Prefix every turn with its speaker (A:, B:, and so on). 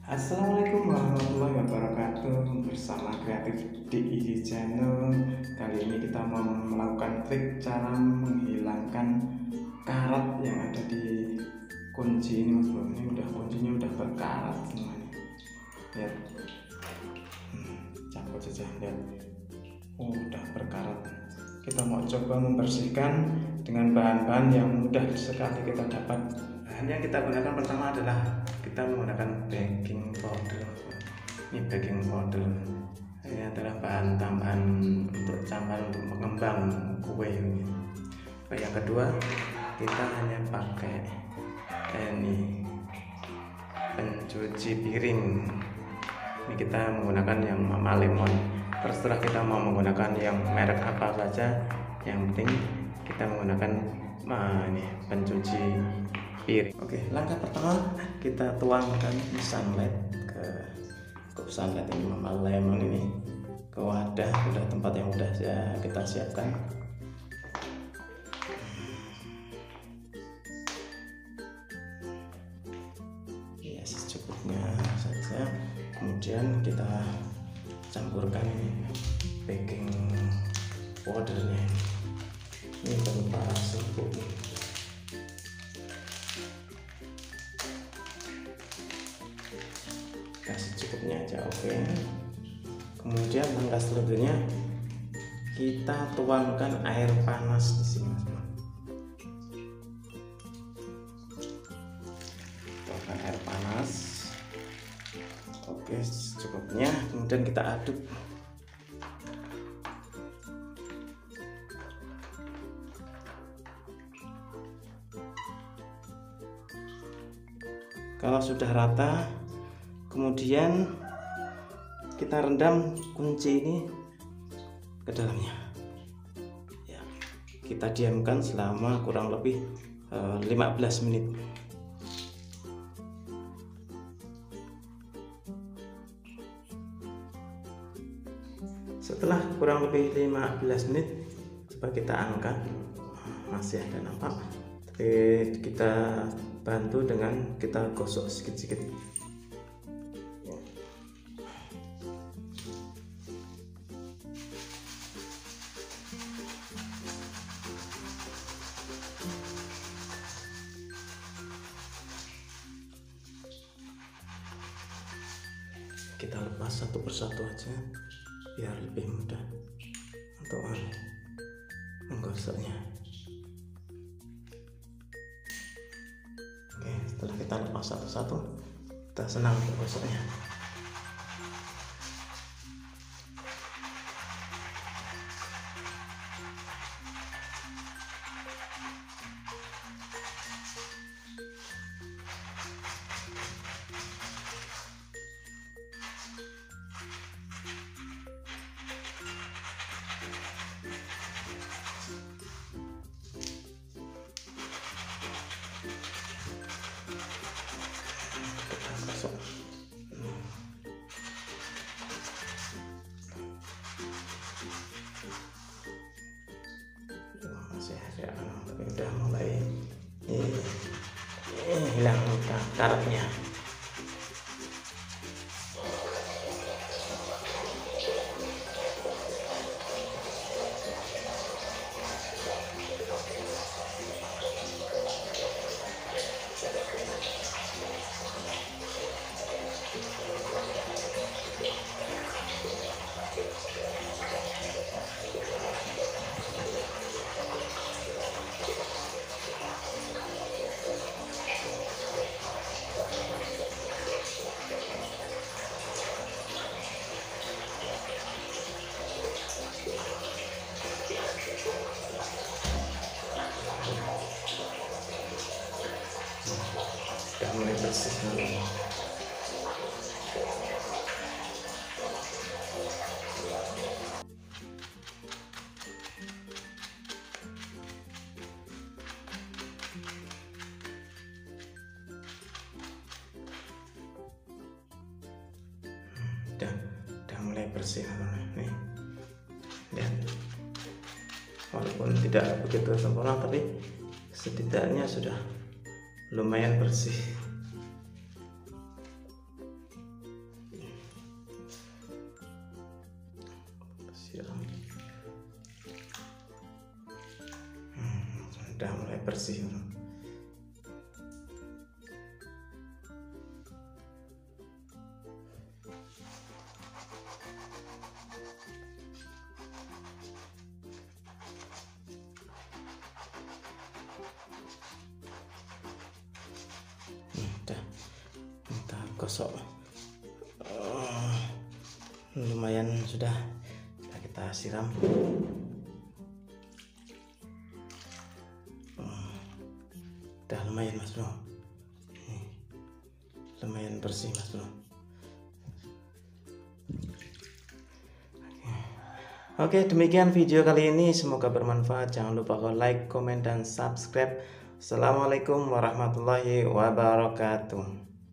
A: Assalamualaikum warahmatullahi wabarakatuh. Bersama Kreatif di Easy Channel. Kali ini kita mau melakukan trik cara menghilangkan karat yang ada di kunci ini, Mas Bro. Ini kuncinya udah berkarat semuanya. Lihat, cabut saja. Lihat, udah berkarat. Kita mau coba membersihkan dengan bahan-bahan yang mudah sekali kita dapat. Bahan yang kita gunakan pertama adalah kita menggunakan baking powder. Ini baking powder, ini adalah bahan tambahan untuk campuran untuk mengembang kue ini. Yang kedua, kita hanya pakai ini pencuci piring. Ini kita menggunakan yang Mama Lemon. Terserah kita mau menggunakan yang merek apa saja, yang penting kita menggunakan ini pencuci piring. Oke, langkah pertama kita tuangkan sunlight ke cup sunlight ini Mama Lemon ini ke wadah, udah tempat yang udah kita siapkan. Ya, secukupnya saja. Kemudian kita campurkan ini baking powdernya. Ini berupa serbuk. Kasih cukupnya aja, oke. Kemudian langkah selanjutnya kita tuangkan air panas di sini, Mas Bro. Tuangkan air panas, oke, cukupnya. Kemudian kita aduk. Kalau sudah rata, kemudian kita rendam kunci ini ke dalamnya. Ya, kita diamkan selama kurang lebih 15 menit. Setelah kurang lebih 15 menit, coba kita angkat. Masih ada nampak, tapi kita bantu dengan kita gosok sedikit-sedikit. Kita lepas satu persatu aja biar lebih mudah untuk menggosoknya. Oke, setelah kita lepas satu-satu, kita senang untuk gosoknya. Masih ada, tapi udah mulai hilang karatnya. Sudah mulai bersih dulu. Udah mulai bersih nih. Lihat, walaupun tidak begitu sempurna, tapi setidaknya sudah lumayan bersih. siram. Sudah mulai bersih. Udah kita gosok, lumayan sudah kita siram. Udah lumayan Mas Bro, lumayan bersih Mas Bro. Oke, demikian video kali ini, semoga bermanfaat. Jangan lupa like, komen, dan subscribe. Assalamualaikum warahmatullahi wabarakatuh.